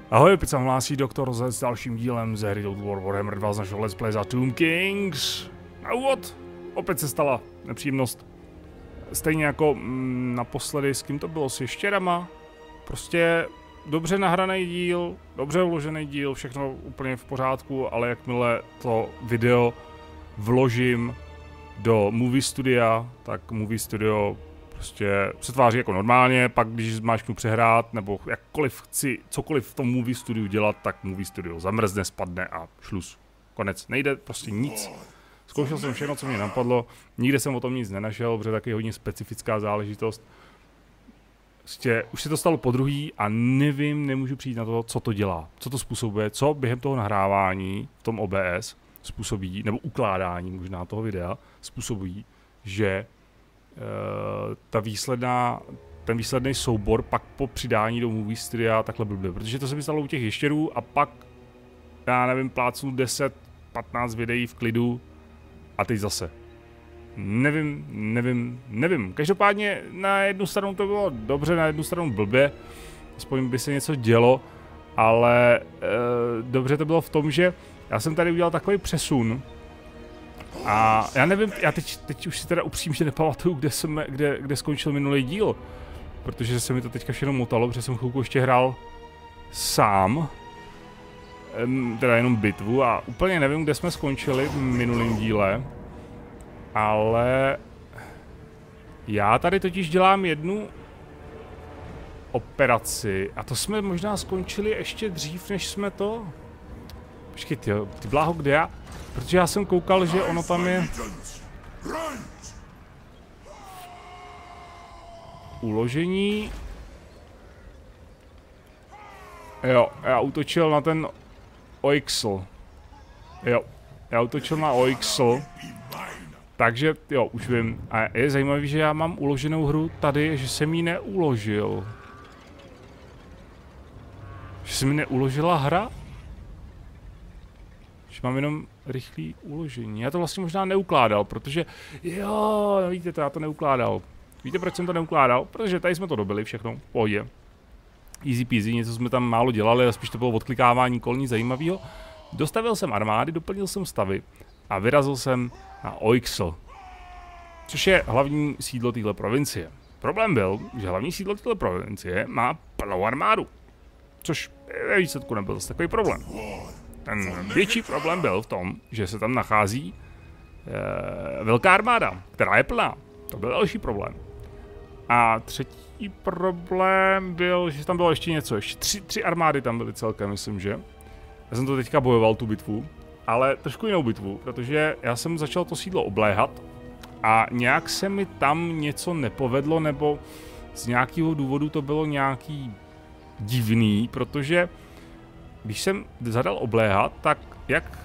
Ahoj, opět se hlásí Doktor Z s dalším dílem ze hry Total War Warhammer 2 z našeho Let's Play za Tomb Kings. Na úvod opět se stala nepříjemnost. Stejně jako naposledy, s kým to bylo, s ještěrama. Prostě dobře nahraný díl, dobře uložený díl, všechno úplně v pořádku, ale jakmile to video vložím do Movie Studia, tak Movie Studio prostě se tváří jako normálně, pak když zmáčknu přehrát, nebo jakkoliv chci cokoliv v tom Movie Studiu dělat, tak Movie Studio zamrzne, spadne a šluz. Konec. Nejde prostě nic. Zkoušel jsem všechno, co mě napadlo, nikde jsem o tom nic nenašel, protože taky hodně specifická záležitost. Prostě už se to stalo podruhý a nevím, nemůžu přijít na to, co to dělá, co to způsobuje, co během toho nahrávání v tom OBS způsobí, nebo ukládání možná toho videa způsobí, že ten výsledný soubor pak po přidání do Movie Studia takhle blbě, protože to se mi stalo u těch ještěrů a pak, já nevím, plácnu 10-15 videí v klidu a teď zase. Nevím. Každopádně na jednu stranu to bylo dobře, na jednu stranu blbě, aspoň by se něco dělo, ale dobře to bylo v tom, že já jsem tady udělal takový přesun. A já nevím, já teď už si teda upřímně nepamatuju, kde skončil minulý díl. Protože se mi to teďka všechno motalo, protože jsem chvilku ještě hrál sám. Teda jenom bitvu a úplně nevím, kde jsme skončili v minulém díle. Ale já tady totiž dělám jednu operaci a to jsme možná skončili ještě dřív, než jsme to... Počkej, ty bláho, kde já? Protože já jsem koukal, že ono tam je... Uložení... Jo, já útočil na ten Oixl. Jo, já útočil na Oixl. Takže, jo, už vím. A je zajímavé, že já mám uloženou hru tady, že jsem ji neuložil. Že se mi neuložila hra? Že mám jenom rychlý uložení. Já to vlastně možná neukládal, protože... Jo, víte to, já to neukládal. Víte, proč jsem to neukládal? Protože tady jsme to dobili všechno, v pohodě. Easy peasy, něco jsme tam málo dělali, ale spíš to bylo odklikávání kol, nic zajímavého. Dostavil jsem armády, doplnil jsem stavy a vyrazil jsem na Oixl, což je hlavní sídlo téhle provincie. Problém byl, že hlavní sídlo téhle provincie má plnou armádu, což ve výsledku nebyl zase takový problém. Ten větší problém byl v tom, že se tam nachází velká armáda, která je plná. To byl další problém. A třetí problém byl, že tam bylo ještě něco, ještě tři armády tam byly celkem, myslím, že. Já jsem to teďka bojoval, tu bitvu, ale trošku jinou bitvu, protože já jsem začal to sídlo obléhat a nějak se mi tam něco nepovedlo, nebo z nějakého důvodu to bylo nějaký divný, protože když jsem zadal obléhat, tak jak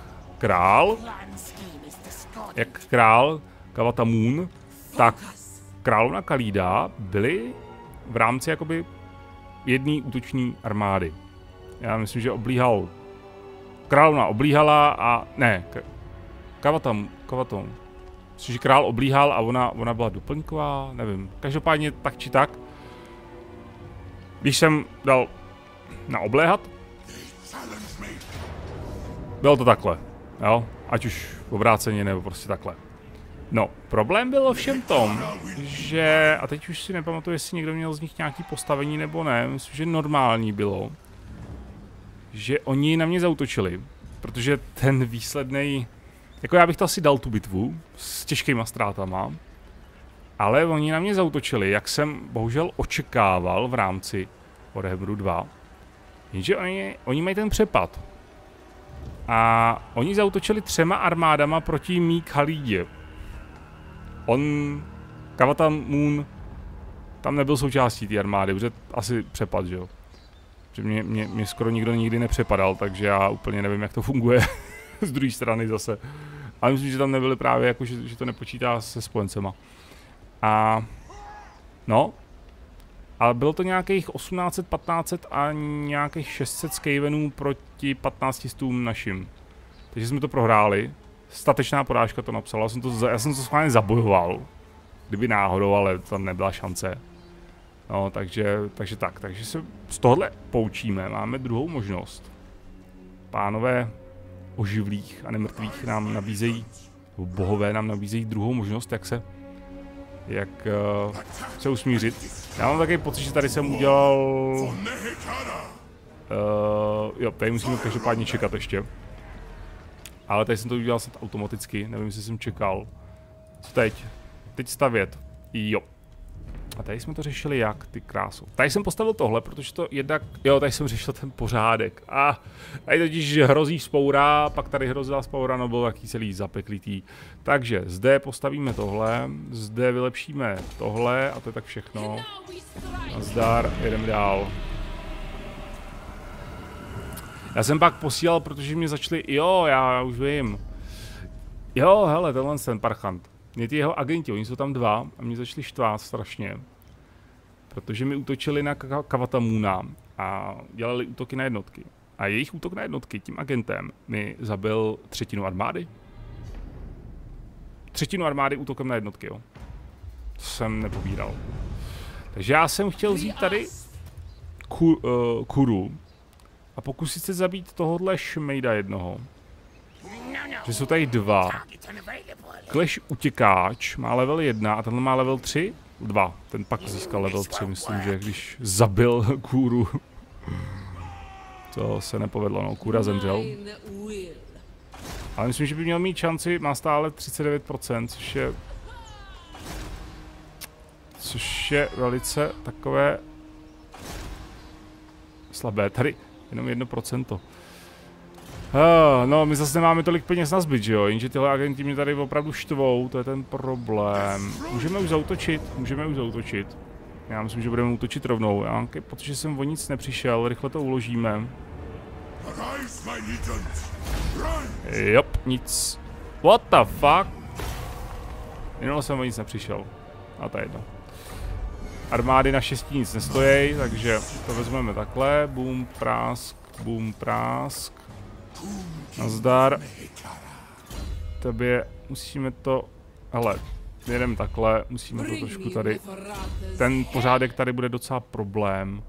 král Kavatamun, tak královna Kalída byly v rámci jakoby jedné útoční armády. Já myslím, že královna oblíhala a ne, Kavatam. Myslím, že král oblíhal a ona byla doplňková, nevím. Každopádně tak či tak. Když jsem dal na obléhat, bylo to takhle, jo, ať už obráceně nebo prostě takhle. No, problém byl ovšem tom, že, a teď už si nepamatuju, jestli někdo měl z nich nějaký postavení nebo ne, myslím, že normální bylo, že oni na mě zaútočili, protože ten výsledný, jako já bych to asi dal tu bitvu s těžkýma ztrátama, ale oni na mě zaútočili, jak jsem bohužel očekával v rámci Warhammeru 2, jenže oni mají ten přepad. A oni zaútočili 3 armádama proti mý Khalídě. Kavatamun tam nebyl součástí té armády, protože asi přepad, že jo. Že mě skoro nikdo nikdy nepřepadal, takže já úplně nevím, jak to funguje z druhé strany zase. Ale myslím, že tam nebyly právě, jako, že to nepočítá se spojencema. A no, ale bylo to nějakých 1800, 1500 a nějakých 600 Skavenů proti 1500 našim. Takže jsme to prohráli. Statečná porážka to napsala, já jsem to schválně zabojoval. Kdyby náhodou, ale tam nebyla šance. No, takže se z tohohle poučíme, máme druhou možnost. Pánové oživlých a nemrtvých nám nabízejí, bohové nám nabízejí druhou možnost, jak se usmířit. Já mám takový pocit, že tady jsem udělal... jo, tady musíme každopádně čekat ještě. Ale tady jsem to udělal snad automaticky, nevím, jestli jsem čekal. Co teď? Teď stavět. Jo. A tady jsme to řešili jak, ty krásu. Tady jsem postavil tohle, protože to jednak... Jo, tady jsem řešil ten pořádek. A tady totiž hrozí vzpoura, pak tady hrozila vzpoura, no byl taky celý zapeklitý. Takže zde postavíme tohle, zde vylepšíme tohle a to je tak všechno. Nazdar, jedeme dál. Já jsem pak posílal, protože mě začali... Jo, já už vím. Jo, hele, tenhle ten parchant. Mě ty jeho agenti, oni jsou tam dva a mě začali štvát strašně. Protože mi útočili na Kavatamuna a dělali útoky na jednotky. A jejich útok na jednotky tím agentem mi zabil 1/3 armády. 1/3 armády útokem na jednotky, jo. To jsem nepobíral. Takže já jsem chtěl vzít tady Kuru a pokusit se zabít tohohle šmejda jednoho. Že jsou tady dva. Clash utěkáč má level 1 a tenhle má level 3? 2. Ten pak získal level 3, myslím, že když zabil Kůru. To se nepovedlo, no, Kůra zemřel. Ale myslím, že by měl mít šanci, má stále 39%, což je velice takové slabé. Tady jenom 1%. No, my zase nemáme tolik peněz na zbyt, že jo? Jenže tyhle agenti mě tady opravdu štvou, to je ten problém. Můžeme už zautočit. Já myslím, že budeme útočit rovnou. Protože jsem o nic nepřišel, rychle to uložíme. Jop, nic. What the fuck? Minule jsem o nic nepřišel. A to je jedno. Armády naštěstí nic nestojí, takže to vezmeme takhle. Boom, prásk, boom, prásk. Nazdar. Tobě musíme to... Hele, jedeme takhle, musíme to trošku tady... Ten pořádek tady bude docela problém.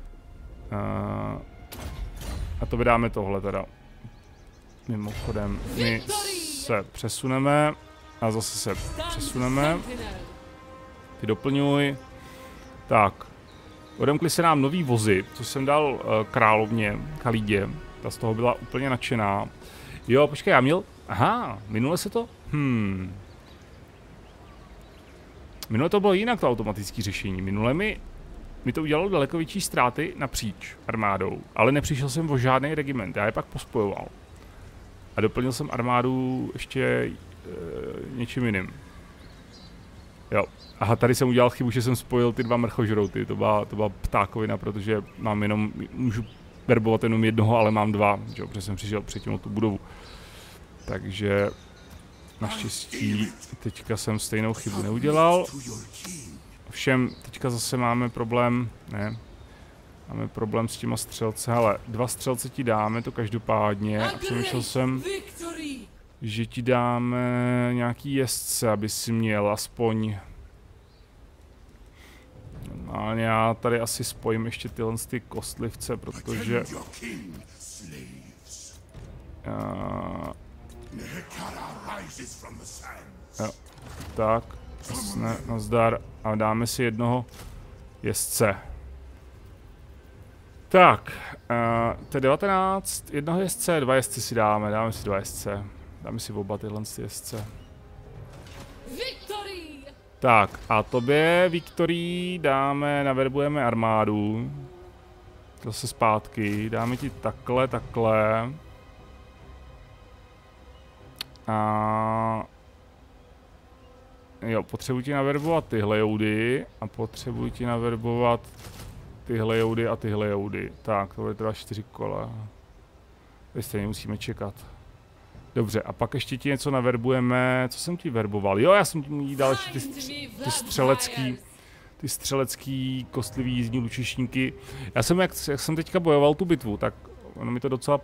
A to vydáme tohle teda. Mimochodem, my se přesuneme a zase se přesuneme. Ty doplňuj. Tak. Odemkli se nám nový vozy, co jsem dal královně, Khalídě. Ta z toho byla úplně nadšená. Jo, počkej, já měl... Aha, minule se to... Minule to bylo jinak, to automatické řešení. Minule mi to udělalo daleko větší ztráty napříč armádou. Ale nepřišel jsem o žádný regiment, já je pak pospojoval. A doplnil jsem armádu ještě něčím jiným. Jo. Aha, tady jsem udělal chybu, že jsem spojil ty dva mrchožrouty. To byla ptákovina, protože mám jenom... Můžu verbovat jenom jednoho, ale mám dva, že? Protože jsem přišel předtím o tu budovu. Takže naštěstí teďka jsem stejnou chybu neudělal. Ovšem, teďka zase máme problém, máme problém s těma střelce. Hele, 2 střelce ti dáme, to každopádně. A přemýšlel jsem, že ti dáme nějaký jezdce, aby si měl aspoň... A já tady asi spojím ještě tyhle ty kostlivce, protože... Jo, tak, jasné, nazdar. A dáme si jednoho jezdce. Tak, to je 19, jednoho jezdce, 2 jezdce si dáme si 2 jezdce. Dáme si oba tyhle jezdce. Tak, a tobě, Viktorii, naverbujeme armádu. Zase zpátky, dáme ti takhle. A... Jo, potřebuji ti naverbovat tyhle joudy a potřebuji ti naverbovat tyhle joudy a tyhle joudy. Tak, to bude teda 4 kola. Teď stejně musíme čekat. Dobře, a pak ještě ti něco naverbujeme. Co jsem ti verboval? Jo, já jsem ti dal ještě ty střelecký kostlivý jízdní lučišníky. Já jsem, jak jsem teďka bojoval tu bitvu, tak ono mi to docela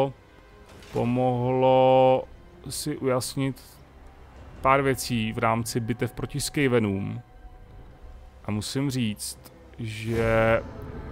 pomohlo si ujasnit pár věcí v rámci bitev proti Skavenům. A musím říct, že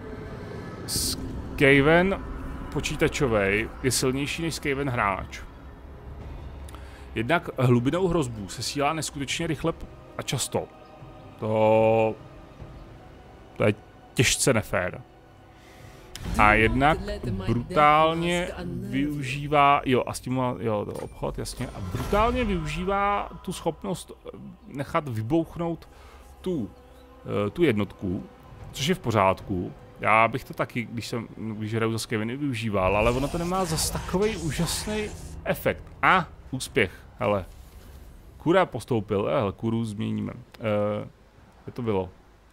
Skaven počítačovej je silnější než Skaven hráč. Jednak hlubinou hrozbu se sílá neskutečně rychle a často. To je těžce nefér. A jednak brutálně využívá, a s tím, to obchod, jasně, a brutálně využívá tu schopnost nechat vybouchnout tu jednotku, což je v pořádku. Já bych to taky, když hraju za Skaveny, využíval, ale ono to nemá zas takovej úžasný efekt. Úspěch, hele. Kura postoupil, hele, Kuru změníme. Kde to bylo?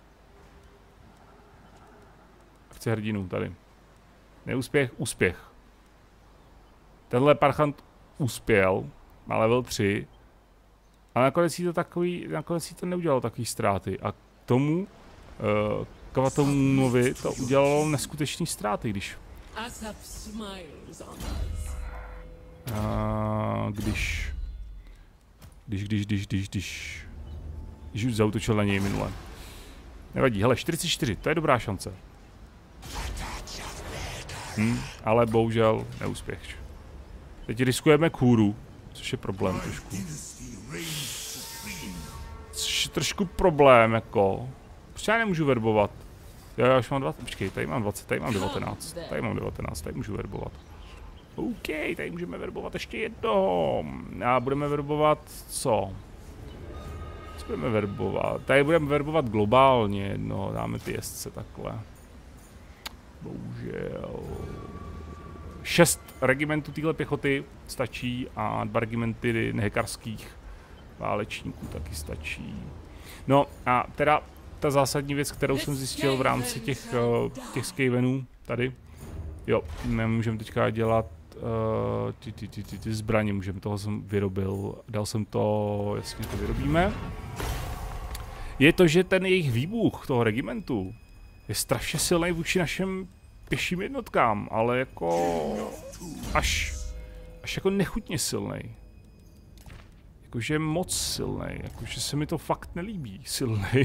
Chci hrdinu tady. Neúspěch, úspěch. Tenhle parchant uspěl, má level 3. Ale nakonec si to neudělalo takový ztráty. A k tomu Kvatomunovi to udělalo neskutečný ztráty, když už zautočil na něj minule. Nevadí, hele, 44, to je dobrá šance. Ale bohužel neúspěch. Teď riskujeme kůru, což je problém trošku. Což je trošku problém, jako. Proč já nemůžu verbovat? Já už mám 20, počkej, tady mám 20, tady mám 19. Tady mám 19, tady můžu verbovat. OK, tady můžeme verbovat ještě jednoho. A budeme verbovat co? Co budeme verbovat? Tady budeme verbovat globálně jednoho, dáme ty jezdce takhle. Bohužel. 6 regimentů téhle pěchoty stačí a 2 regimenty nehekarských válečníků taky stačí. No a teda ta zásadní věc, kterou jsem zjistil v rámci těch Skavenů tady. Jo, nemůžeme teďka dělat ty zbraně, toho jsem vyrobil, dal jsem to, jasně to vyrobíme. Je to, že ten jejich výbuch toho regimentu je strašně silný vůči našim pěším jednotkám, ale jako až jako nechutně silný. Jakože moc silný, jakože se mi to fakt nelíbí, silný.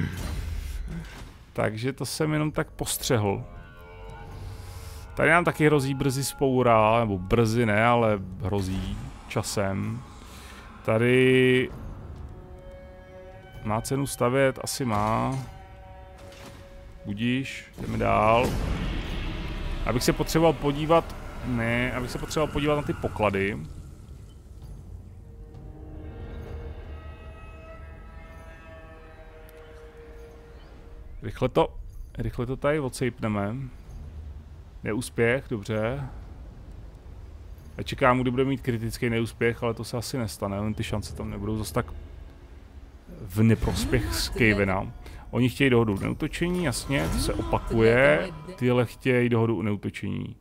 Takže to jsem jenom tak postřehl. Tady nám taky hrozí brzy spoura, nebo brzy ne, ale hrozí časem. Tady má cenu stavět, asi má. Budíš, jdeme dál. Abych se potřeboval podívat, na ty poklady. Rychle to tady odsejpneme. Neúspěch, dobře. Já čekám, kdy bude mít kritický neúspěch, ale to se asi nestane, jen ty šance tam nebudou zase tak v neprospěch Skavena. Oni chtějí dohodu neútočení, jasně, to se opakuje. Tyhle chtějí dohodu o neútočení.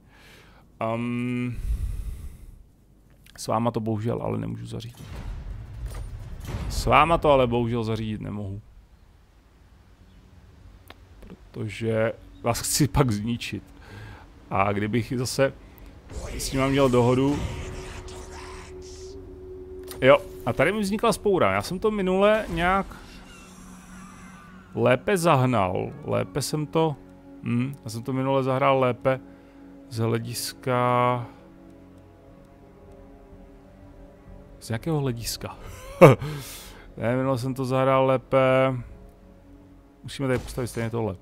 S váma to bohužel ale nemůžu zařídit. S váma to ale bohužel zařídit nemohu. Protože vás chci pak zničit. A kdybych zase s ním měl dohodu... Jo, a tady mi vznikla spoura. Já jsem to minule nějak lépe zahnal. Lépe jsem to... já jsem to minule zahrál lépe z hlediska... Z jakého hlediska? Ne, minule jsem to zahrál lépe... Musíme tady postavit stejně tohle.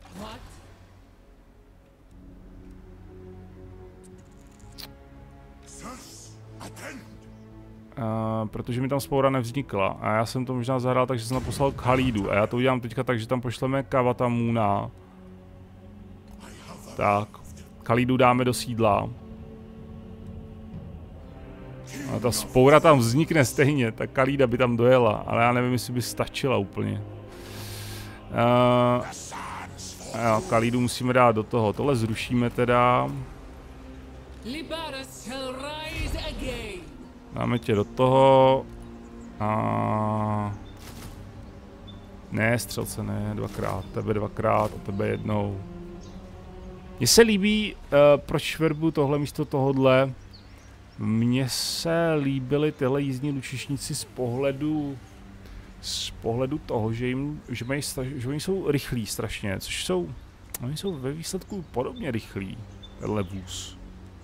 Protože mi tam spoura nevznikla a já jsem to možná zahrál tak, že jsem to poslal k Halídu a já to udělám teďka tak, že tam pošleme Kavatamuna. Tak, Halídu dáme do sídla. A ta spoura tam vznikne stejně, tak Khalída by tam dojela, ale já nevím, jestli by stačila úplně. Jo, Khalídu musíme dát do toho, tohle zrušíme teda. Dáme tě do toho. A... Ne, střelce ne, dvakrát, tebe dvakrát a tebe jednou. Mně se líbí, proč verbu tohle místo tohodle. Mně se líbily tyhle jízdní lučišníci z pohledu z pohledu toho, že oni jsou rychlí strašně, což jsou, oni jsou ve výsledku podobně rychlí, tenhle vůz.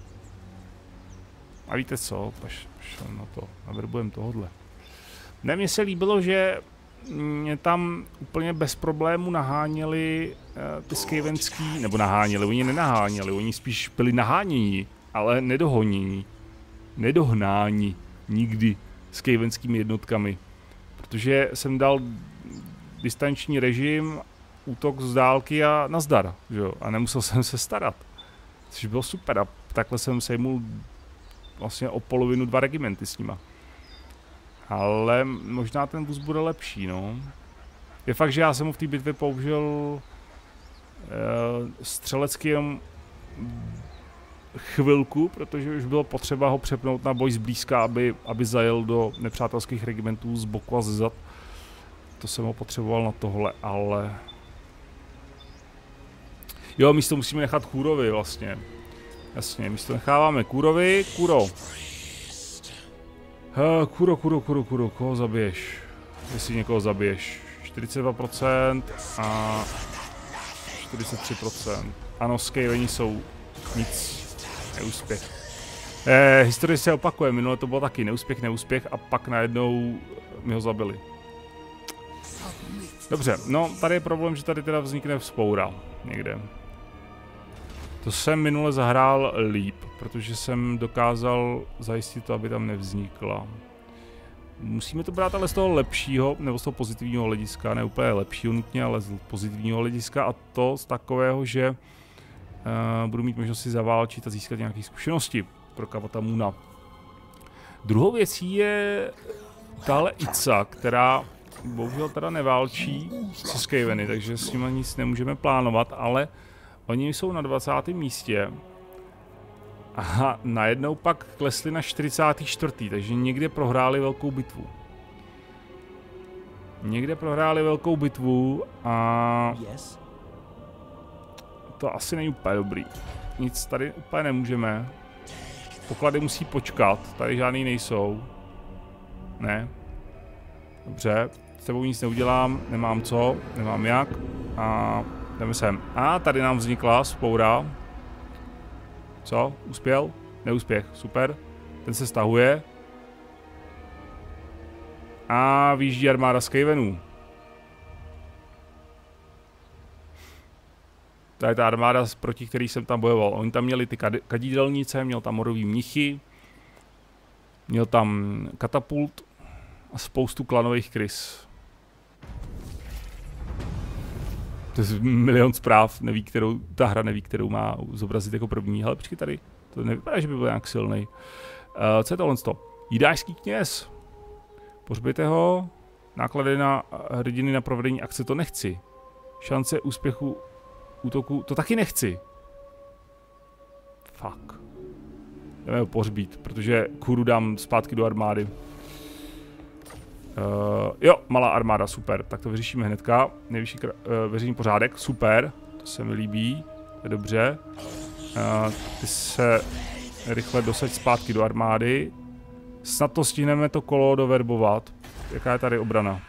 A víte co, pošlem na to, naverbujeme tohodle. Ne, mně se líbilo, že mě tam úplně bez problému naháněli ty skavenský, nebo naháněli, oni nenaháněli, oni spíš byli naháněni, ale nedohoněni, nedohnáni nikdy skavenskými jednotkami. Protože jsem dal distanční režim, útok z dálky a nazdar, že jo, a nemusel jsem se starat, což bylo super a takhle jsem sejmul vlastně o polovinu 2 regimenty s nima. Ale možná ten vůz bude lepší, no. Je fakt, že já jsem mu v té bitvě použil střelecky jenom chvilku, protože už bylo potřeba ho přepnout na boj zblízka, aby zajel do nepřátelských regimentů z boku a ze zad. To jsem ho potřeboval na tohle, ale... Jo, místo musíme nechat Kůrovi vlastně. Jasně, místo necháváme Kůrovi. Kůro. Kůro, koho zabiješ? Jestli někoho zabiješ. 42% a 43%. Ano, skaveni jsou nic. Neúspěch. Historie se opakuje, minule to bylo taky neúspěch a pak najednou mi ho zabili. Dobře, no tady je problém, že tady teda vznikne vzpoura někde. To jsem minule zahrál líp, protože jsem dokázal zajistit to, aby tam nevznikla. Musíme to brát ale z toho lepšího, nebo z toho pozitivního hlediska, ne úplně lepšího nutně, ale z pozitivního hlediska a to z takového, že budu mít možnost si zaválčit a získat nějaké zkušenosti pro Kavatamuna. Druhou věcí je tahle Ica, která bohužel teda neválčí se skaveny, takže s nimi nic nemůžeme plánovat, ale oni jsou na 20. místě a najednou pak klesli na 44. Takže někde prohráli velkou bitvu. Někde prohráli velkou bitvu a to asi není úplně dobrý. Nic tady úplně nemůžeme. Poklady musí počkat, tady žádný nejsou. Ne. Dobře, s tebou nic neudělám, nemám co, nemám jak a jdeme sem. A tady nám vznikla vzpoura. Co? Uspěl? Neúspěch, super. Ten se stahuje. A výjíždí armáda skavenů. To je ta armáda, proti který jsem tam bojoval. Oni tam měli ty kadídelnice, měl tam morový mnichy, měl tam katapult a spoustu klanových krys. To je milion zpráv, neví, ta hra neví, kterou má zobrazit jako první. Ale počkej tady, to nevypadá, že by byl nějak silný. Co je tohle? Jídářský kněz. Pohřbejte ho. Náklady na hrdiny na provedení akce, to nechci. Šance úspěchu útoku, to taky nechci. Fuck. Jdeme ho pohřbít, protože Kuru dám zpátky do armády. Jo, malá armáda, super, tak to vyřešíme hnedka. Nejvyšší veřejný pořádek, super, to se mi líbí, to je dobře. Ty se rychle dosaď zpátky do armády. Snad to stihneme to kolo doverbovat. Jaká je tady obrana?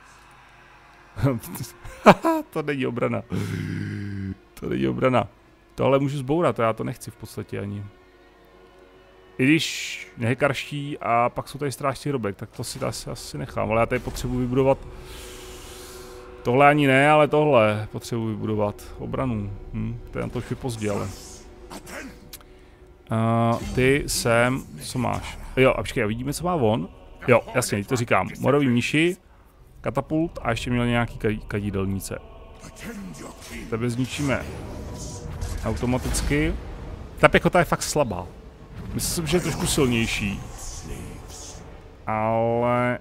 To není obrana. To není obrana. Tohle můžu zbourat, já to nechci v podstatě ani. I když nehekarští a pak jsou tady strážci hrobek, tak to si asi nechám, ale já tady potřebuji vybudovat. Tohle ani ne, ale tohle potřebuji vybudovat. Obranu. To je na to už je pozdě, ale. Ty sem, co máš? Jo, a počkej, vidíme, co má on? Jo, jasně, to říkám. Morový mniši, katapult a ještě měl nějaký kadídelnice. Tebe zničíme automaticky. Ta pěchota je fakt slabá. Myslím, že je trošku silnější. Ale...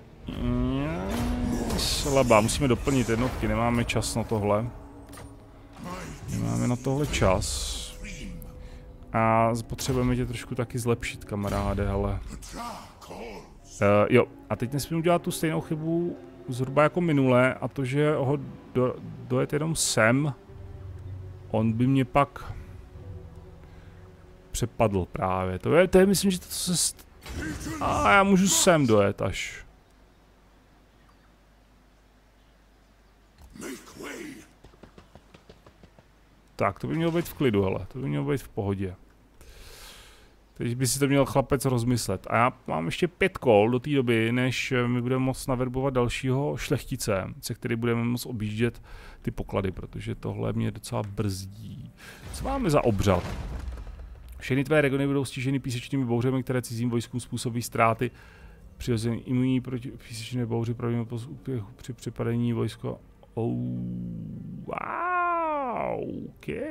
slabá, musíme doplnit jednotky, nemáme čas na tohle. Nemáme na tohle čas. A potřebujeme tě trošku taky zlepšit, kamaráde, ale... jo, a teď nesmím udělat tu stejnou chybu zhruba jako minule, a to, že ho dojet jenom sem, on by mě pak přepadl právě. To je myslím, že to se... A já můžu sem dojet až. Tak, to by mělo být v klidu, hele. To by mělo být v pohodě. Teď by si to měl chlapec rozmyslet. A já mám ještě 5 kol do té doby, než my budeme moct naverbovat dalšího šlechtice, se který budeme moct objíždět ty poklady, protože tohle mě docela brzdí. Co máme za obřad? Všechny tvé regiony budou stiženy písečnými bouřemi, které cizím vojskům způsobí ztráty. Přirozeně imunní proti písečné bouři pravděpodobně po úspěchu při připadení vojsko. Oh, wow,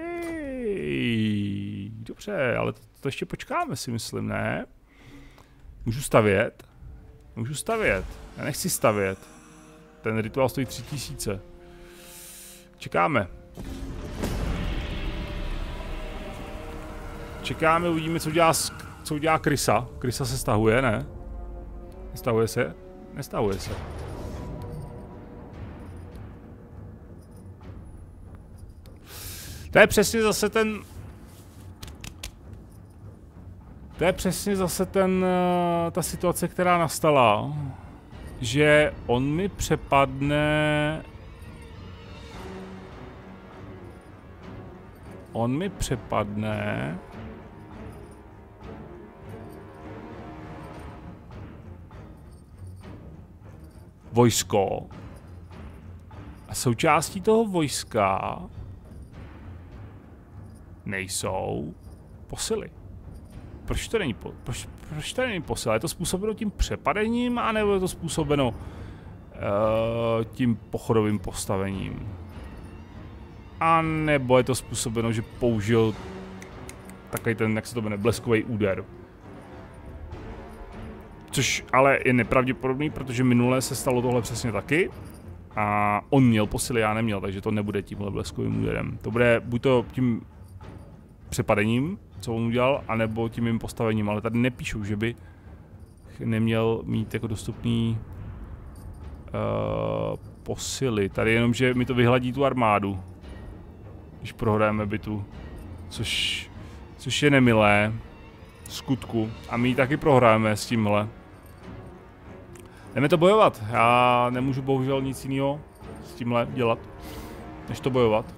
okay. Dobře, ale to ještě počkáme, si myslím, ne? Můžu stavět? Můžu stavět. Já nechci stavět. Ten rituál stojí 3000. Čekáme. Čekáme, uvidíme, co udělá Krysa. Krysa se stahuje, ne? Nestahuje se? Nestahuje se. To je přesně zase ten... To je přesně zase ta situace, která nastala. Že on mi přepadne... Vojsko. A součástí toho vojska nejsou posily. Proč to není posila? Je to způsobeno tím přepadením, anebo je to způsobeno tím pochodovým postavením? A nebo je to způsobeno, že použil takový ten, jak se to jmenuje, bleskový úder. Což ale je nepravděpodobný, protože minule se stalo tohle přesně taky. A on měl posily, já neměl, takže to nebude tímhle bleskovým úderem. To bude buď to tím přepadením, co on udělal, anebo tím mým postavením, ale tady nepíšou, že by neměl mít jako dostupný posily. Tady jenom, že mi to vyhladí tu armádu, když prohrajeme bitvu, což je nemilé, skutku, a my ji taky prohrajeme s tímhle. Jdeme to bojovat, já nemůžu bohužel nic jiného s tímhle dělat, než to bojovat.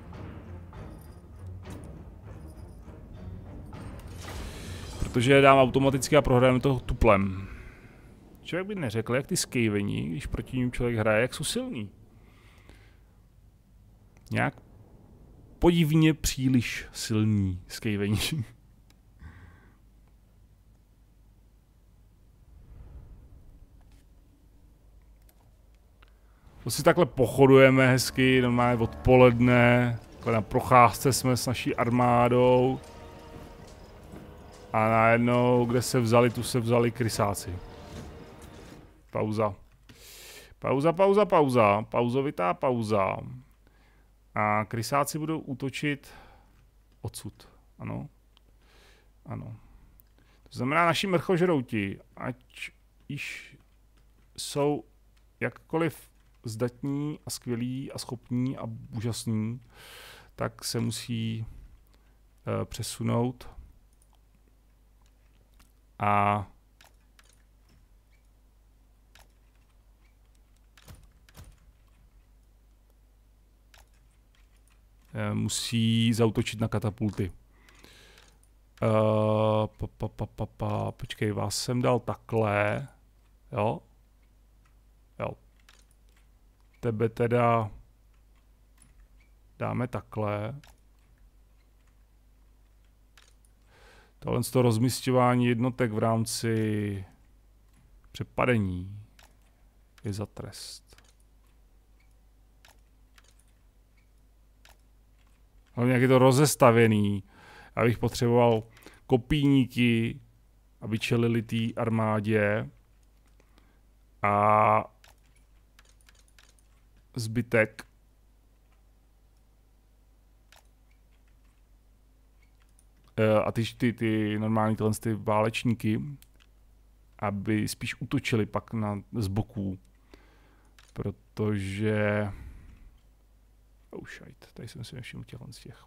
Protože je dám automaticky a prohrajeme to tuplem. Člověk by neřekl, jak ty skejveni, když proti ním člověk hraje, jak jsou silný. Nějak podivně příliš silní skejveni. To si takhle pochodujeme hezky, normálně odpoledne, takhle na procházce jsme s naší armádou. A najednou, kde se vzali, tu se vzali krysáci. Pauza. Pauza. Pauzovitá pauza. A krysáci budou útočit odsud. Ano. Ano. To znamená, naši mrchožrouti, ať již jsou jakkoliv zdatní a skvělí a schopní a úžasní, tak se musí přesunout a musí zaútočit na katapulty. Počkej, vás jsem dal takhle, jo? Jo. Tebe teda dáme takhle. Tohle z toho rozmisťování jednotek v rámci přepadení je za trest. Hlavně jak je to rozestavěný. Já bych potřeboval kopíníky, aby čelili té armádě. A zbytek a ty normální ty válečníky, aby spíš útočili pak z boků, protože tady jsem si nevšiml z těch.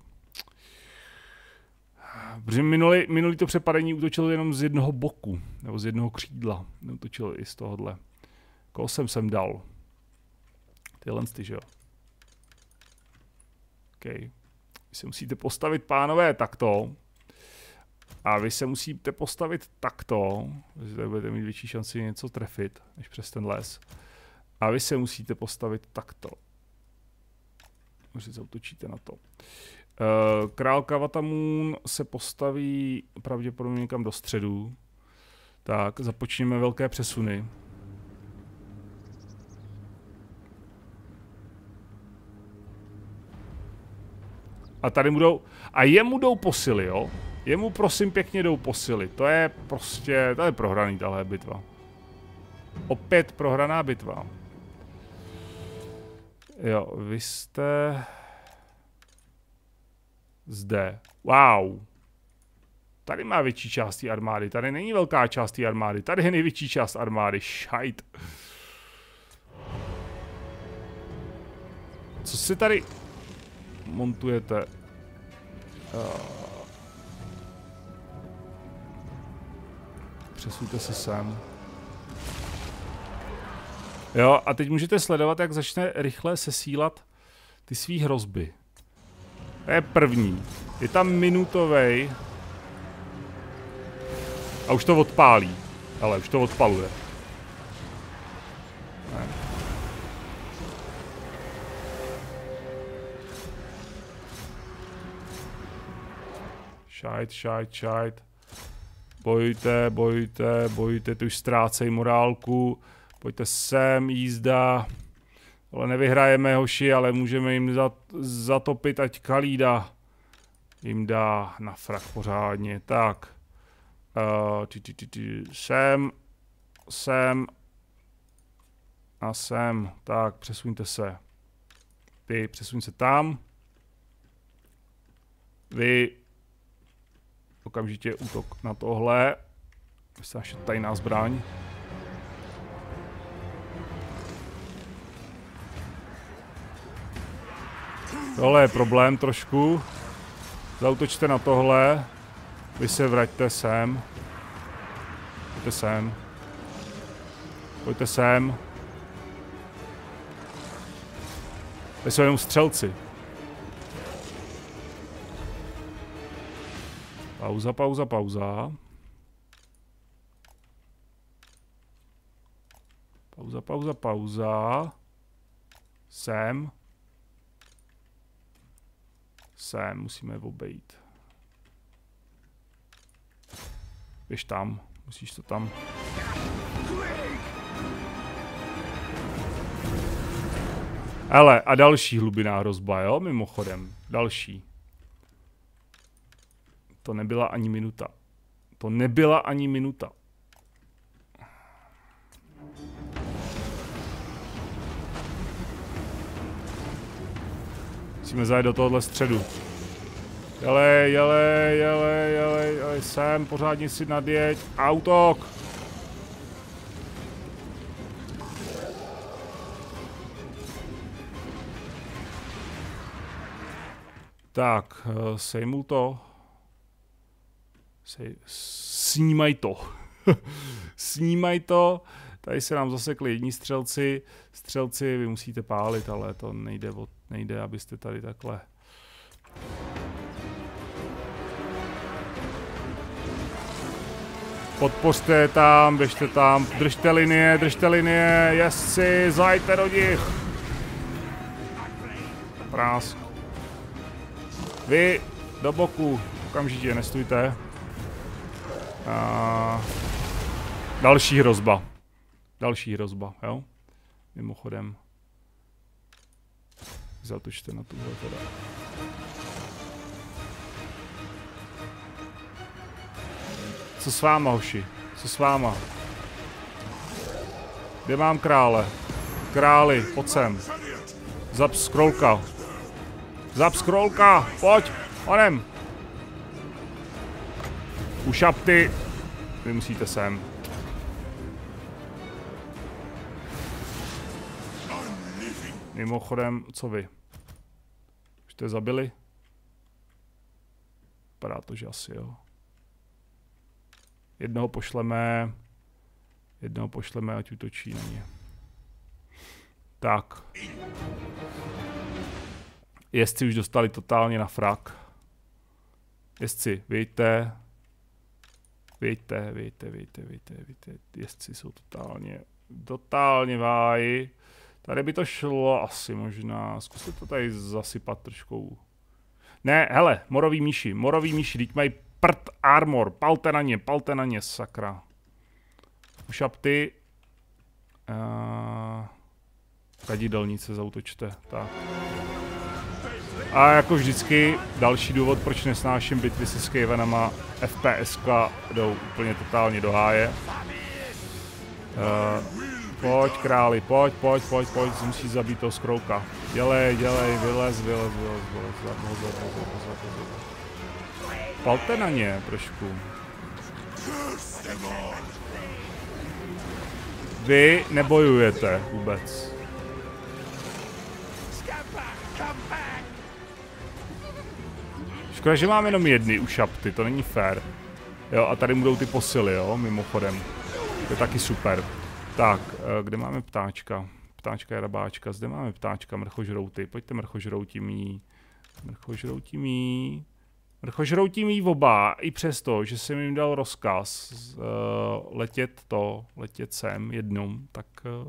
Protože minulý to přepadení útočilo jenom z jednoho boku, nebo z jednoho křídla, neútočil i z tohohle. Koho jsem sem dal? Tyhle, že jo? OK. Vy se musíte postavit, pánové, takto. A vy se musíte postavit takto. Že budete mít větší šanci něco trefit, než přes ten les. A vy se musíte postavit takto. Možná zautočíte na to. Král Kavatamun se postaví pravděpodobně někam do středu. Tak, započněme velké přesuny. A tady mu jdou, a jemu jdou posily, jo? Jemu prosím pěkně jdou posily. To je prostě, to je prohraný tahle bitva. Opět prohraná bitva. Jo, vy jste... Zde. Wow. Tady má větší část té armády. Tady není velká část té armády. Tady je největší část armády. Šajt. Co si tady montujete? Přesuňte se sem. Jo, a teď můžete sledovat, jak začne rychle sesílat ty svý hrozby. To je první. Je tam minutovej. A už to odpálí. Ale už to odpaluje. Ne. Šajt. Bojujte, ty už ztrácej morálku. Pojďte sem, jízda. Ale nevyhrajeme, hoši, ale můžeme jim zatopit, ať Kalída jim dá na frak pořádně. Tak. Sem. A sem. Tak, přesuňte se. Vy, přesuň se tam. Vy. Okamžitě útok na tohle. Vy jste naše tajná zbraň. Tohle je problém trošku. Zaútočte na tohle. Vy se vraťte sem. Pojďte sem. Tady jsou jenom střelci. Pauza. Sem. Musíme obejít. Běž tam, musíš to tam. Hele, a další hlubiná hrozba, jo, mimochodem. Další. To nebyla ani minuta. Musíme zajet do tohohle středu. Jele, sem, pořádně si nadjeď. Autok! Tak, sejmu to. Snímaj to. Snímaj to. Tady se nám zasekli jedni střelci. Střelci vy musíte pálit, ale to nejde, abyste tady takhle. Podpořte tam, běžte tam, držte linie, jezdci, zajďte do nich. Prásk. Vy, do boku, okamžitě, nestůjte. Další hrozba, jo? Mimochodem. Zatočte na tuhle teda. Co s váma, hoši? Co s váma? Kde mám krále? Králi, pojď sem. Zap scrollka, pojď, onem. Ušapty. Vy musíte sem. Mimochodem, co vy? Už jste zabili? Vypadá to, že asi jo. Jednoho pošleme, ať útočí na ně. Tak. Jezdci už dostali totálně na frak. Jezdci, vyjďte. Vyjďte. Jezdci jsou totálně váji. Tady by to šlo asi možná. Zkuste to tady zasypat trošku. Ne, hele, morový míši, teď mají prd armor. Palte na ně, sakra. Ušapty. Kadidelnice zautočte, tak. A jako vždycky, další důvod, proč nesnáším bitvy se Skavenama, FPSka jdou úplně totálně do háje. Pojď králi, pojď, musíš zabít toho Skrouka. Dělej, vylez. Palte na ně trošku. Vy nebojujete vůbec. Škoda, že mám jenom jedny ušapty, to není fér. Jo, a tady budou ty posily, jo, mimochodem. To je taky super. Tak, kde máme ptáčka? Ptáčka je rabáčka, zde máme ptáčka, mrchožrouty. Pojďte mrchožroutí mý. Mrchožroutí mý oba, i přesto, že jsem jim dal rozkaz letět sem jednou, tak...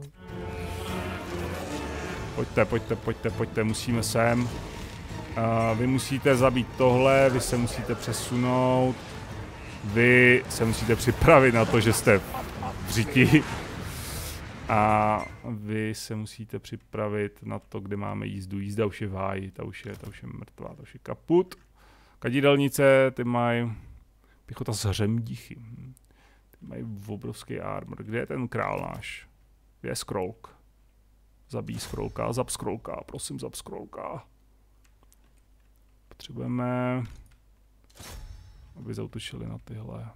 Pojďte, musíme sem. Vy musíte zabít tohle, vy se musíte přesunout. Vy se musíte připravit na to, že jste v řiti. A vy se musíte připravit na to, kde máme jízdu. Jízda už je v háji, ta už je mrtvá, ta už je kaput. Kadidelnice, ty mají pěchota z hřemdíchy. Ty mají obrovský armor. Kde je ten král náš? Kde je Skrolk? Zabij Skrolka, zap Skrolka, prosím zap Skrolka. Potřebujeme, aby zautočili na tyhle.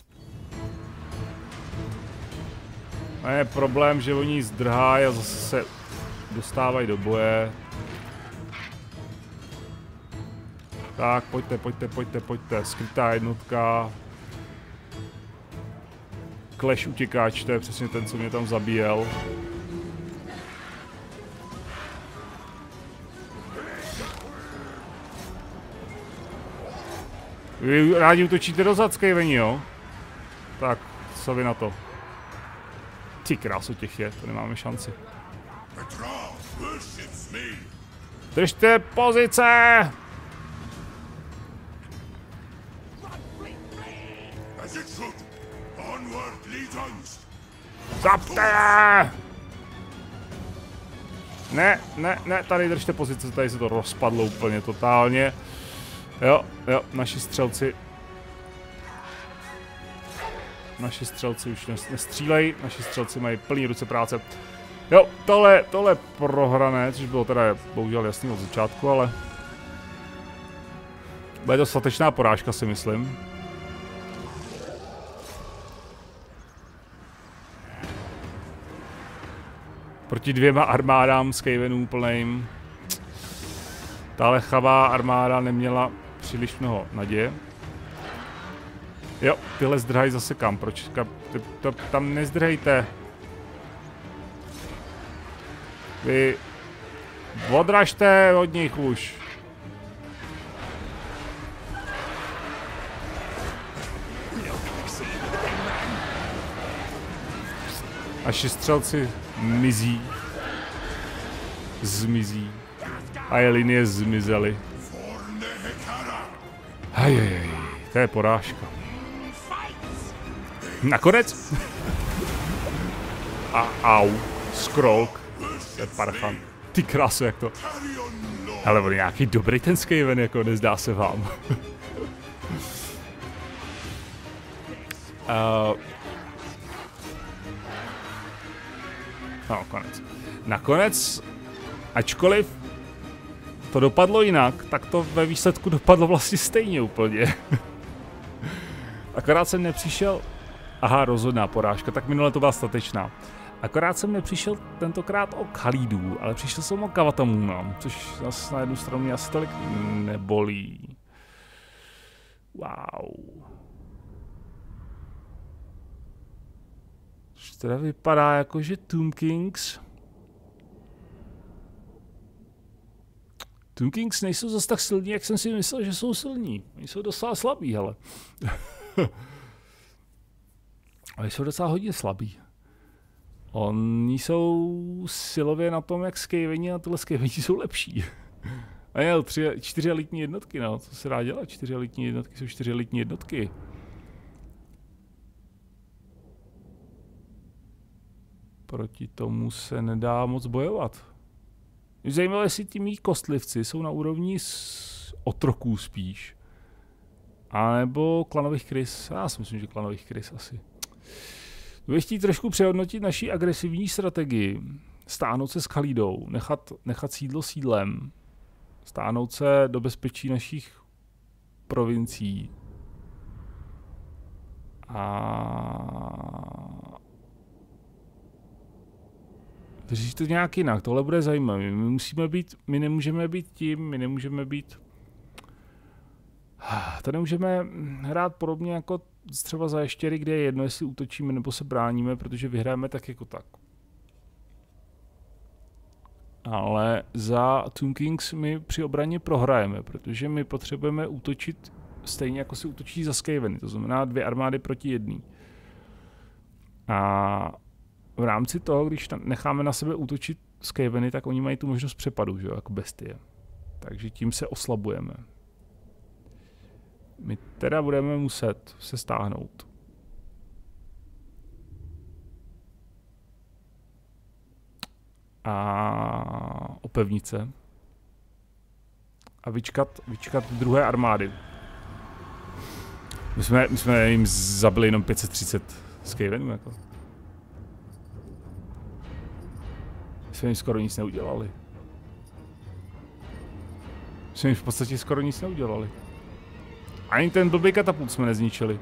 A je problém, že oni zdrhají a zase se dostávají do boje. Tak, pojďte. Skrytá jednotka. Clash utěkáč, to je přesně ten, co mě tam zabíjel. Vy rádi útočíte do zad, Skaveni, jo? Tak, co vy na to? Ty krásu těch je, to nemáme šanci. Držte pozice! Zapte! Ne, tady držte pozice, tady se to rozpadlo úplně totálně. Jo, naši střelci už nestřílejí, naši střelci mají plný ruce práce. Jo, tohle prohrané, což bylo teda bohužel jasný od začátku, ale bude to dostatečná porážka, si myslím. Proti dvěma armádám Skavenů plným. Tahle chavá armáda neměla příliš mnoho naděje. Jo, tyhle zdrhají zase kam, proč? Tam nezdrhejte. Vy odražte od nich už. Naši střelci zmizí. A je linie zmizely. Hej, to je porážka. Nakonec? Au, Skrolk. To je parchan. Ty krásu, jak to. Ale on je nějaký dobrý ten Skaven, jako nezdá se vám. No, konec. Nakonec, ačkoliv to dopadlo jinak, tak to ve výsledku dopadlo vlastně stejně úplně. Akorát jsem nepřišel... Aha, rozhodná porážka, tak minule to byla statečná. Akorát jsem nepřišel tentokrát o Khalidů, ale přišel jsem o Kavatamuna, což zase na jednu stranu mě asi tolik nebolí. Wow. Což teda vypadá jako, že Tomb Kings Tomb Kings nejsou zase tak silní, jak jsem si myslel, že jsou silní. Oni jsou docela slabí, hele. Oni jsou docela hodně slabí. Oni jsou silově na tom, jak Skaveni, a tyhle Skaveni jsou lepší. A jo, 4 elitní jednotky, no, co se dá dělat? 4 elitní jednotky jsou 4 elitní jednotky. Proti tomu se nedá moc bojovat. Mě zajímavé, jestli ti mý kostlivci jsou na úrovni otroků spíš. A nebo klanových krys. Já si myslím, že klanových krys asi. Bych chtít trošku přehodnotit naši agresivní strategii. Stáhnout se s Khalidou, nechat sídlo sídlem. Stáhnout se do bezpečí našich provincií. A vyřešit to nějak jinak, tohle bude zajímavé. My nemůžeme být tím, my nemůžeme být... To nemůžeme hrát podobně jako třeba za ještěry, kde je jedno, jestli útočíme nebo se bráníme, protože vyhrajeme tak jako tak. Ale za Tomb Kings my při obraně prohrajeme, protože my potřebujeme útočit stejně jako se útočí za Skaveny, to znamená 2 armády proti 1. A v rámci toho, když necháme na sebe útočit Skaveny, tak oni mají tu možnost přepadu, že jo, jako bestie. Takže tím se oslabujeme. My teda budeme muset se stáhnout. A opevnit se. A vyčkat druhé armády. My jsme jim zabili jenom 530 Skavenů, jako. My jsme jim skoro nic neudělali. My jsme jim v podstatě skoro nic neudělali. Ani ten blbý katapult jsme nezničili.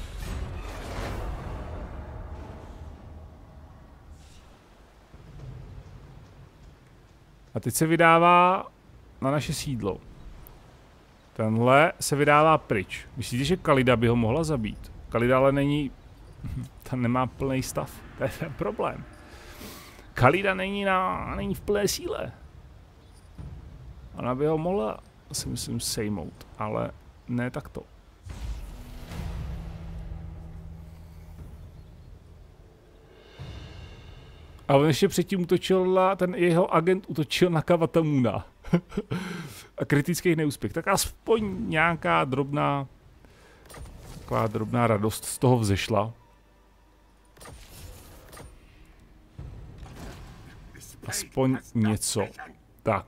A teď se vydává na naše sídlo. Tenhle se vydává pryč. Myslíte, že Khalida by ho mohla zabít? Khalida ale není... Tam nemá plný stav. To je ten problém. Khalida není v plné síle. Ona by ho mohla, si myslím, sejmout, ale ne takto. A on ještě předtím ten jeho agent útočil na Kavatamuna. A kritický neúspěch. Tak aspoň nějaká taková drobná radost z toho vzešla. Aspoň něco. Tak.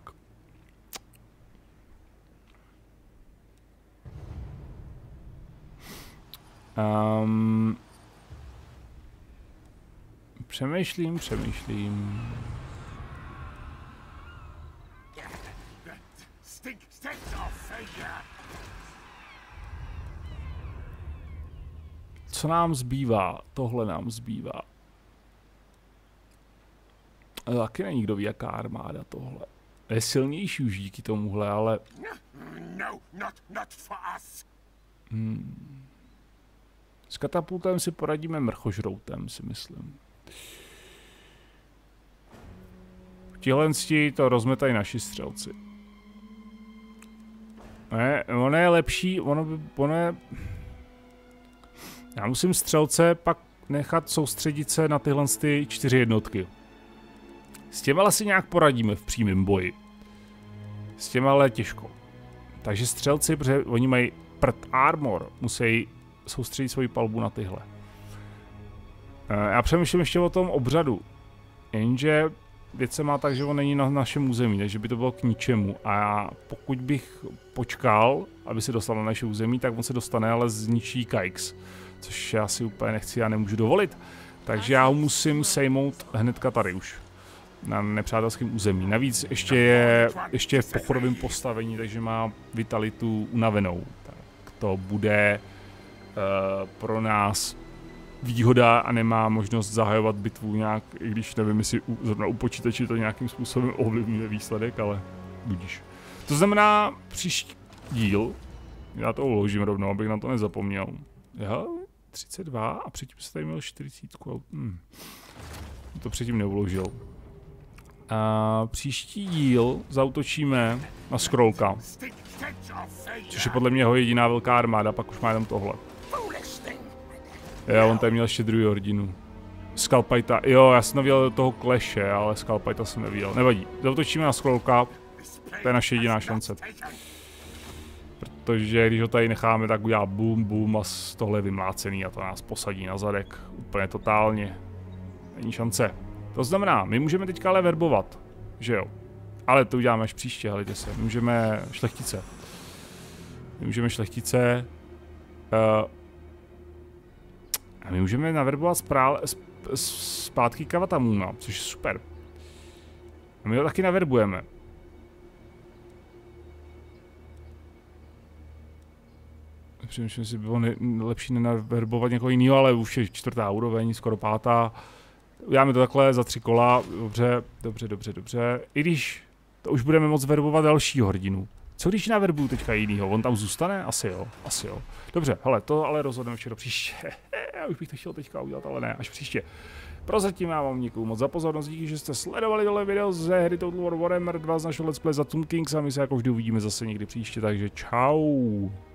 Přemýšlím. Co nám zbývá? Tohle nám zbývá. Taky není kdo ví, jaká armáda tohle. Je silnější už díky tomuhle, ale... S katapultem si poradíme mrchožroutem, si myslím. Tihle to rozmetají naši střelci. Ne, ono je lepší, ono je... Já musím střelce pak nechat soustředit se na tyhle 4 jednotky. S těma si nějak poradíme v přímém boji. S těma ale těžko. Takže střelci, protože oni mají prd armor, musí soustředit svoji palbu na tyhle. Já přemýšlím ještě o tom obřadu. Jenže věc se má tak, že on není na našem území, takže by to bylo k ničemu. A pokud bych počkal, aby se dostal na naše území, tak on se dostane, ale zničí Kajks. Což já si úplně nechci a nemůžu dovolit. Takže já ho musím sejmout hnedka tady už. Na nepřátelském území. Navíc ještě je v pochodovém postavení, takže má vitalitu unavenou. Tak to bude pro nás výhoda a nemá možnost zahajovat bitvu nějak, i když nevím, jestli zrovna u počítače to nějakým způsobem ovlivňuje výsledek, ale budíš. To znamená příští díl, já to uložím rovnou, abych na to nezapomněl. Jo, 32 a předtím se tady měl 40. To předtím neuložil. Příští díl zaútočíme na Skrullka. Což je podle mě jeho jediná velká armáda, pak už má jenom tohle. Jo, on tady měl ještě druhou hrdinu. Skullpita, jo, já jsem neviděl toho Clashe, ale Skullpita jsem neviděl. Nevadí, zaútočíme na Skrullka, to je naše jediná šance. Protože když ho tady necháme, tak udělá boom, boom a tohle je vymlácený a to nás posadí na zadek úplně totálně. Není šance. To znamená, my můžeme teďka ale verbovat, že jo. Ale to uděláme až příště, helejte se. My můžeme šlechtice. A my můžeme naverbovat zpátky Kavatamuna, což je super. A my ho taky naverbujeme. Přemýšlím si, bylo lepší nenaverbovat někoho jiného, ale už je 4. úroveň, skoro 5. Uděláme to takhle za 3 kola, dobře. I když to už budeme moct verbovat dalšího hrdinu. Co když naverbuju teďka jinýho? On tam zůstane? Asi jo. Dobře, hele, to ale rozhodneme včera příště. Já už bych to chtěl teďka udělat, ale ne, až příště. Prozatím já vám děkuju moc za pozornost, díky, že jste sledovali tohle video ze hry Total War Warhammer 2 z našeho Let's Play za Tomb Kings a my se jako vždy uvidíme zase někdy příště, takže čau.